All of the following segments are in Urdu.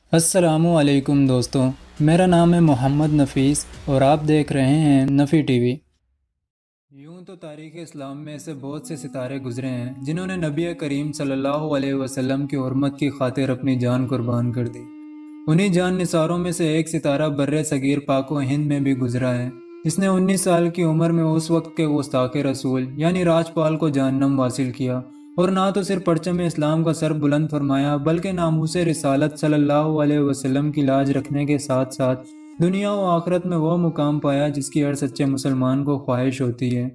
السلام علیکم دوستوں، میرا نام ہے محمد نفیس اور آپ دیکھ رہے ہیں نفی ٹی وی۔ یوں تو تاریخ اسلام میں ایسے بہت سے ستارے گزرے ہیں جنہوں نے نبی کریم صلی اللہ علیہ وسلم کی حرمت کی خاطر اپنی جان قربان کر دی۔ انہی جان نثاروں میں سے ایک ستارہ بر صغیر پاک و ہند میں بھی گزرا ہے، جس نے 19 سال کی عمر میں اس وقت کے گستاخ رسول یعنی راجپال کو جہنم حاصل کیا، اور نہ تو صرف پرچم اسلام کا سر بلند فرمایا بلکہ ناموس رسالت صلی اللہ علیہ وسلم کی لاج رکھنے کے ساتھ ساتھ دنیا و آخرت میں وہ مقام پایا جس کی ہر سچے مسلمان کو خواہش ہوتی ہے۔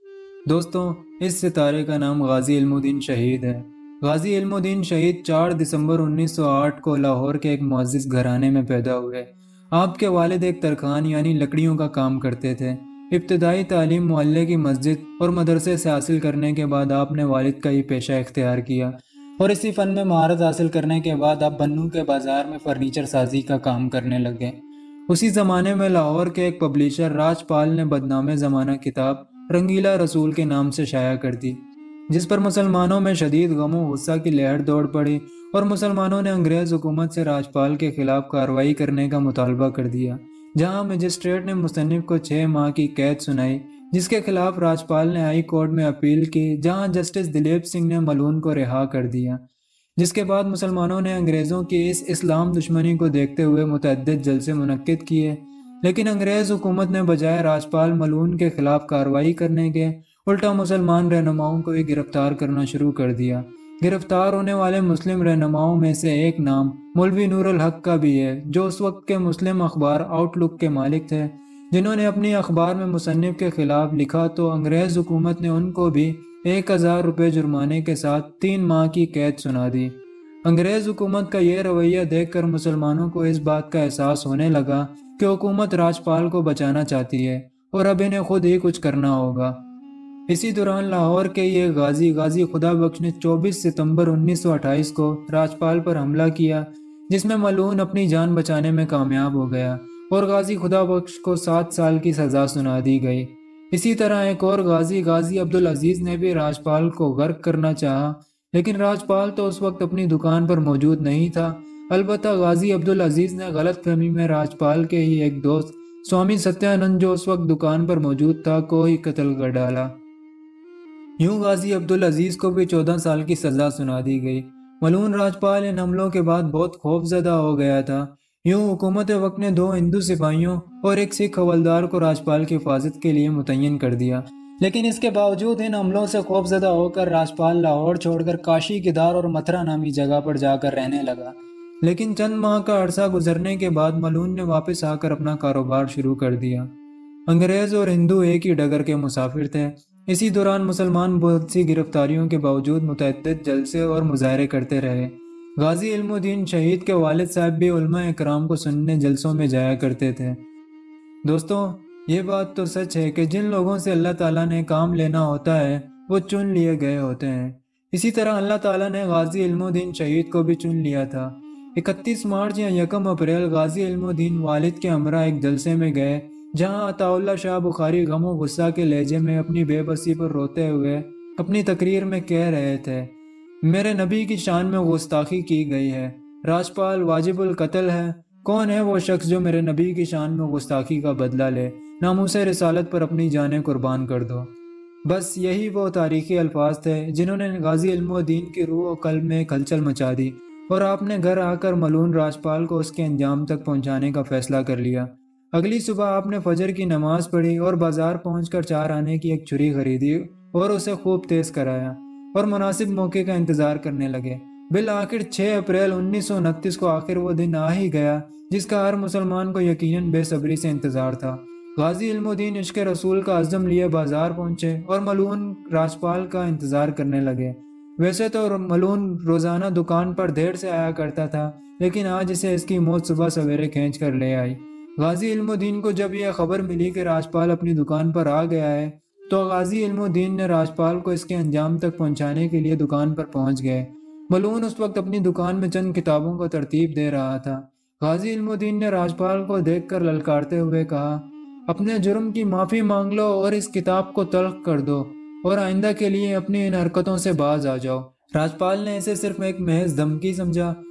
دوستوں، اس ستارے کا نام غازی علم الدین شہید ہے۔ غازی علم الدین شہید 4 دسمبر 1908 کو لاہور کے ایک معزز گھرانے میں پیدا ہوئے۔ آپ کے والد ایک ترکھان یعنی لکڑیوں کا کام کرتے تھے۔ ابتدائی تعلیم محلے کی مسجد اور مدرسے سے حاصل کرنے کے بعد آپ نے والد کا ہی پیشہ اختیار کیا، اور اسی فن میں مہارت حاصل کرنے کے بعد آپ بنوں کے بازار میں فرنیچر سازی کا کام کرنے لگے۔ اسی زمانے میں لاہور کے ایک پبلیشر راجپال نے بدنام زمانہ کتاب رنگیلا رسول کے نام سے شائع کر دی، جس پر مسلمانوں میں شدید غم و غصہ کی لہر دوڑ پڑی اور مسلمانوں نے انگریز حکومت سے راجپال کے خلاف کارروائی کرنے کا مطالبہ کر دیا، جہاں مجسٹریٹ نے مصنف کو 6 ماہ کی قید سنائی، جس کے خلاف راجپال نے ہائی کورٹ میں اپیل کی، جہاں جسٹس دلیپ سنگھ نے ملون کو رہا کر دیا۔ جس کے بعد مسلمانوں نے انگریزوں کی اس اسلام دشمنی کو دیکھتے ہوئے متعدد جلسے منعقد کیے، لیکن انگریز حکومت نے بجائے راجپال ملون کے خلاف کارروائی کرنے کے الٹا مسلمان رہنماؤں کو ہی گرفتار کرنا شروع کر دیا۔ گرفتار ہونے والے مسلم رہنماؤں میں سے ایک نام مولوی نور الحق کا بھی ہے، جو اس وقت کے مسلم اخبار آؤٹ لک کے مالک تھے، جنہوں نے اپنی اخبار میں مصنف کے خلاف لکھا تو انگریز حکومت نے ان کو بھی 1000 روپے جرمانے کے ساتھ 3 ماہ کی قید سنا دی۔ انگریز حکومت کا یہ رویہ دیکھ کر مسلمانوں کو اس بات کا احساس ہونے لگا کہ حکومت راجپال کو بچانا چاہتی ہے اور اب انہیں خود ہی کچھ کرنا ہوگا۔ اسی دوران لاہور کے یہ غازی خدا بخش نے 24 ستمبر 1928 کو راجپال پر حملہ کیا، جس میں ملعون اپنی جان بچانے میں کامیاب ہو گیا اور غازی خدا بخش کو 7 سال کی سزا سنا دی گئی۔ اسی طرح ایک اور غازی عبدالعزیز نے بھی راجپال کو غرق کرنا چاہا، لیکن راجپال تو اس وقت اپنی دکان پر موجود نہیں تھا۔ البتہ غازی عبدالعزیز نے غلط فہمی میں راجپال کے ہی ایک دوست سوامی ستیانند جو اس وقت دکان پر موجود تھا کو ہی قتل کر ڈالا۔ یوں غازی عبدالعزیز کو بھی 14 سال کی سزا سنا دی گئی۔ ملعون راجپال ان حملوں کے بعد بہت خوف زدہ ہو گیا تھا۔ یوں حکومت وقت نے 2 ہندو سپاہیوں اور ایک سکھ حوالدار کو راجپال کی حفاظت کے لیے متعین کر دیا، لیکن اس کے باوجود ان حملوں سے خوف زدہ ہو کر راجپال لاہور چھوڑ کر کاشی کیدار اور متھرا نامی جگہ پر جا کر رہنے لگا۔ لیکن چند ماہ کا عرصہ گزرنے کے بعد ملعون نے واپس آ کر اپنا کاروبار شروع کر دیا۔ انگریز اور ہندو ایک ہی ڈگر کے مسافر تھے۔ اسی دوران مسلمان بہت سی گرفتاریوں کے باوجود متعدد جلسے اور مظاہرے کرتے رہے۔ غازی علم الدین شہید کے والد صاحب بھی علماء اکرام کو سننے جلسوں میں جایا کرتے تھے۔ دوستوں، یہ بات تو سچ ہے کہ جن لوگوں سے اللہ تعالیٰ نے کام لینا ہوتا ہے وہ چن لیے گئے ہوتے ہیں۔ اسی طرح اللہ تعالیٰ نے غازی علم الدین شہید کو بھی چن لیا تھا۔ 31 مارچ یا 1 اپریل غازی علم الدین والد کے ہمراہ ایک جلسے میں گئے، جہاں عطا اللہ شاہ بخاری غم و غصہ کے لہجے میں اپنی بے بسی پر روتے ہوئے اپنی تقریر میں کہہ رہے تھے، میرے نبی کی شان میں گستاخی کی گئی ہے، راجپال واجب القتل ہے۔ کون ہے وہ شخص جو میرے نبی کی شان میں گستاخی کا بدلہ لے؟ ناموس رسالت پر اپنی جانیں قربان کر دو۔ بس یہی وہ تاریخی الفاظ تھے جنہوں نے غازی علم الدین کی روح و قلب میں ایک ہلچل مچا دی، اور آپ نے گھر آ کر ملعون راجپال کو اس کے انجام تک پہنچانے کا فیصلہ کر لیا۔ اگلی صبح آپ نے فجر کی نماز پڑھی اور بازار پہنچ کر 4 آنے کی ایک چھری خریدی اور اسے خوب تیز کرایا اور مناسب موقع کا انتظار کرنے لگے۔ بالآخر 6 اپریل 1929 کو آخر وہ دن آ ہی گیا جس کا ہر مسلمان کو یقیناً بے صبری سے انتظار تھا۔ غازی علم الدین عشق رسول کا عزم لیے بازار پہنچے اور ملعون راجپال کا انتظار کرنے لگے۔ ویسے تو ملعون روزانہ دکان پر دیر سے آیا کرتا تھا، لیکن آج اسے اس کی موت صبح سویرے کھینچ کر لے آئی۔ غازی علم الدین کو جب یہ خبر ملی کہ راجپال اپنی دکان پر آ گیا ہے تو غازی علم الدین نے راجپال کو اس کے انجام تک پہنچانے کے لیے دکان پر پہنچ گئے۔ ملعون اس وقت اپنی دکان میں چند کتابوں کو ترتیب دے رہا تھا۔ غازی علم الدین نے راجپال کو دیکھ کر للکارتے ہوئے کہا، اپنے جرم کی معافی مانگ لو اور اس کتاب کو تلخ کر دو اور آئندہ کے لیے اپنی ان حرکتوں سے باز آ جاؤ۔ راجپال نے اسے صرف ایک محض دھمکی سمجھا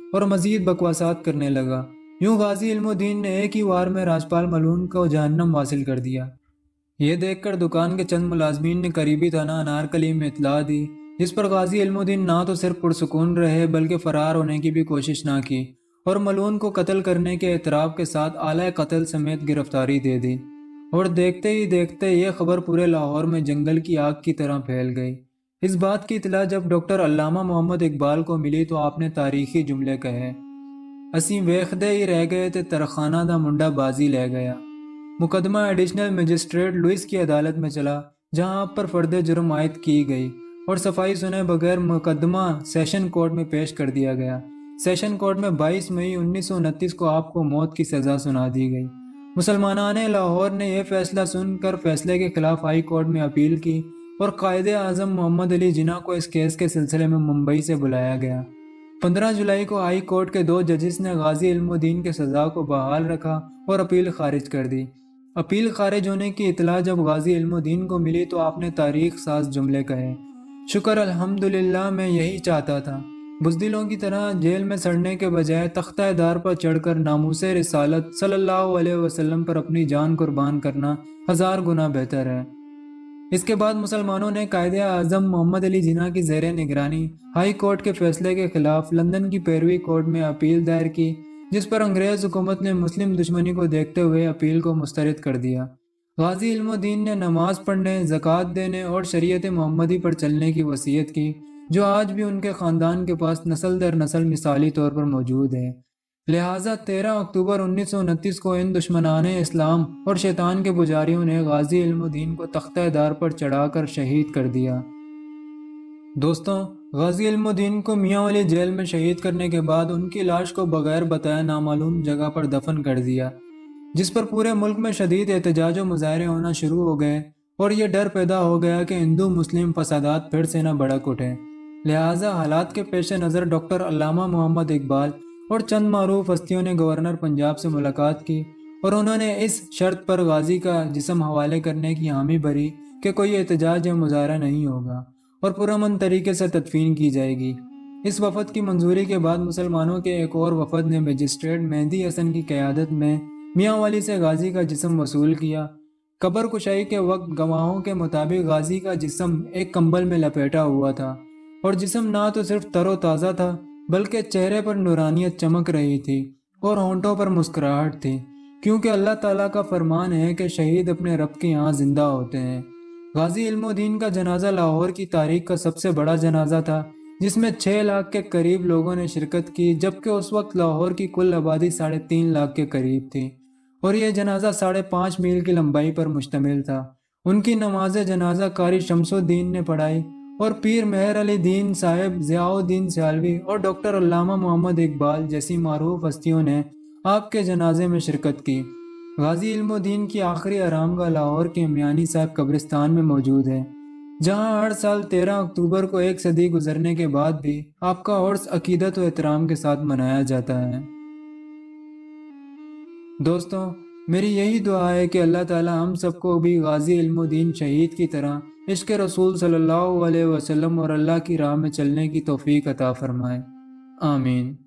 اور مزید بکواسات کرنے لگا۔ یوں غازی علم الدین نے ایک ہی وار میں راجپال ملون کو جہنم حاصل کر دیا۔ یہ دیکھ کر دکان کے چند ملازمین نے قریبی تھانہ انارکلی میں اطلاع دی، جس پر غازی علم الدین نہ تو صرف پرسکون رہے بلکہ فرار ہونے کی بھی کوشش نہ کی، اور ملون کو قتل کرنے کے اعتراف کے ساتھ اعلی قتل سمیت گرفتاری دے دی۔ اور دیکھتے ہی دیکھتے یہ خبر پورے لاہور میں جنگل کی آگ کی طرح پھیل گئی۔ اس بات کی اطلاع جب ڈاکٹر علامہ محمد اقبال کو ملی تو آپ نے تاریخی جملے کہے، "اسیں ویخدے ہی رہ گئے تے ترخانہ دا منڈا بازی لے گیا"۔ مقدمہ ایڈیشنل مجسٹریٹ لوئس کی عدالت میں چلا، جہاں آپ پر فرد جرم عائد کی گئی اور صفائی سنے بغیر مقدمہ سیشن کورٹ میں پیش کر دیا گیا۔ سیشن کورٹ میں 22 مئی 1929 کو آپ کو موت کی سزا سنا دی گئی۔ مسلمانان لاہور نے یہ فیصلہ سن کر فیصلے کے خلاف ہائی کورٹ میں اپیل کی اور قائد اعظم محمد علی جناح کو اس کیس کے سلسلے میں ممبئی سے بلایا گیا۔ 15 جولائی کو ہائی کورٹ کے 2 ججز نے غازی علم الدین کے سزا کو بحال رکھا اور اپیل خارج کر دی۔ اپیل خارج ہونے کی اطلاع جب غازی علم الدین کو ملی تو آپ نے تاریخ ساز جملے کہے، "شکر الحمدللہ، میں یہی چاہتا تھا۔ بزدلوں کی طرح جیل میں سڑنے کے بجائے تختہ دار پر چڑھ کر ناموس رسالت صلی اللہ علیہ وسلم پر اپنی جان قربان کرنا 1000 گنا بہتر ہے"۔ اس کے بعد مسلمانوں نے قائد اعظم محمد علی جناح کی زیر نگرانی ہائی کورٹ کے فیصلے کے خلاف لندن کی پیروی کورٹ میں اپیل دائر کی، جس پر انگریز حکومت نے مسلم دشمنی کو دیکھتے ہوئے اپیل کو مسترد کر دیا۔ غازی علم الدین نے نماز پڑھنے، زکوٰۃ دینے اور شریعت محمدی پر چلنے کی وصیت کی، جو آج بھی ان کے خاندان کے پاس نسل در نسل مثالی طور پر موجود ہے۔ لہٰذا 13 اکتوبر 1929 کو ان دشمنان اسلام اور شیطان کے پجاریوں نے غازی علم الدین کو تختہ دار پر چڑھا کر شہید کر دیا۔ دوستوں، غازی علم الدین کو میاں والی جیل میں شہید کرنے کے بعد ان کی لاش کو بغیر بتائے نامعلوم جگہ پر دفن کر دیا، جس پر پورے ملک میں شدید احتجاج و مظاہرے ہونا شروع ہو گئے اور یہ ڈر پیدا ہو گیا کہ ہندو مسلم فسادات پھر سے نہ بھڑک اٹھیں۔ لہٰذا حالات کے پیش نظر ڈاکٹر علامہ محمد اقبال اور چند معروف ہستیوں نے گورنر پنجاب سے ملاقات کی اور انہوں نے اس شرط پر غازی کا جسم حوالے کرنے کی حامی بھری کہ کوئی احتجاج یا مظاہرہ نہیں ہوگا اور پرامن طریقے سے تدفین کی جائے گی۔ اس وفد کی منظوری کے بعد مسلمانوں کے ایک اور وفد نے مجسٹریٹ مہدی حسن کی قیادت میں میاں والی سے غازی کا جسم وصول کیا۔ قبر کشائی کے وقت گواہوں کے مطابق غازی کا جسم ایک کمبل میں لپیٹا ہوا تھا اور جسم نہ تو صرف تر و تازہ تھا بلکہ چہرے پر نورانیت چمک رہی تھی اور ہونٹوں پر مسکراہٹ تھی، کیونکہ اللہ تعالیٰ کا فرمان ہے کہ شہید اپنے رب کے یہاں زندہ ہوتے ہیں۔ غازی علم الدین کا جنازہ لاہور کی تاریخ کا سب سے بڑا جنازہ تھا، جس میں 6 لاکھ کے قریب لوگوں نے شرکت کی، جبکہ اس وقت لاہور کی کل آبادی 3.5 لاکھ کے قریب تھی اور یہ جنازہ 5.5 میل کی لمبائی پر مشتمل تھا۔ ان کی نماز جنازہ قاری شمس الدین نے پڑھائی اور پیر مہر علی دین صاحب، ضیاء الدین سیالوی اور ڈاکٹر علامہ محمد اقبال جیسی معروف ہستیوں نے آپ کے جنازے میں شرکت کی۔ غازی علم الدین کی آخری آرامگاہ لاہور کے میانی صاحب قبرستان میں موجود ہے، جہاں ہر سال 13 اکتوبر کو 1 صدی گزرنے کے بعد بھی آپ کا عرس عقیدت و احترام کے ساتھ منایا جاتا ہے۔ دوستوں، میری یہی دعا ہے کہ اللہ تعالی ہم سب کو بھی غازی علم الدین شہید کی طرح عشق رسول صلی اللہ علیہ وسلم اور اللہ کی راہ میں چلنے کی توفیق عطا فرمائے۔ آمین۔